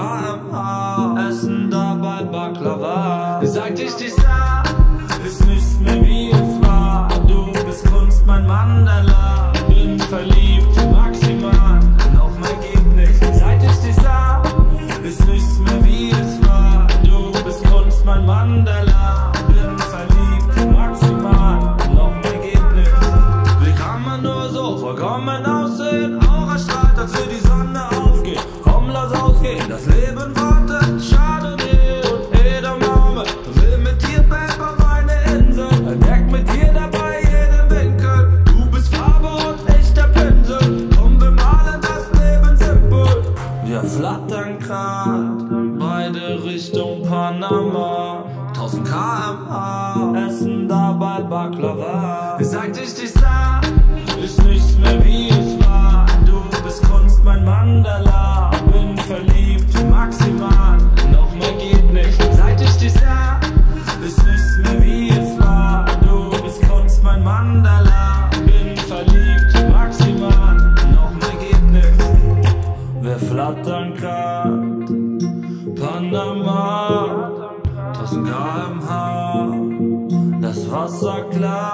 km/h, essen dabei Baklava. Seit ich dich sah, ist nichts mehr wie es war. Du bist Kunst, mein Mandala. Bin verliebt, maximal, noch mehr geht nicht. Seit ich dich sah, ist nichts mehr wie es war. Du bist Kunst, mein Mandala. Bin verliebt, maximal, noch mehr geht nicht. Wie kann man nur so vollkommen aussehen? Aura strahlt, als würde die Sonne aufgehen. Komm, lass ausgehen, das Leben wartet. Chardonnay und Edamame. Will mit dir, Babe, auf eine Insel. Entdeckt mit dir dabei jeden Winkel. Du bist Farbe und echter Pinsel. Komm, wir malen das Leben simpel. Wir flattern grad, beide Richtung Panama. 1000 km/h, essen dabei Baklava. Seit ich dich sah, ist nichts mehr wie es war. Du bist Kunst, mein Mandala. Bin verliebt, maximal, noch mehr geht nicht. Seit ich dich sah, ist nichts mehr wie es war. Du bist Kunst, mein Mandala. Bin verliebt, maximal, noch mehr geht nicht. Wir flattern grad, Panama. 1000 km/h, das Wasser klar.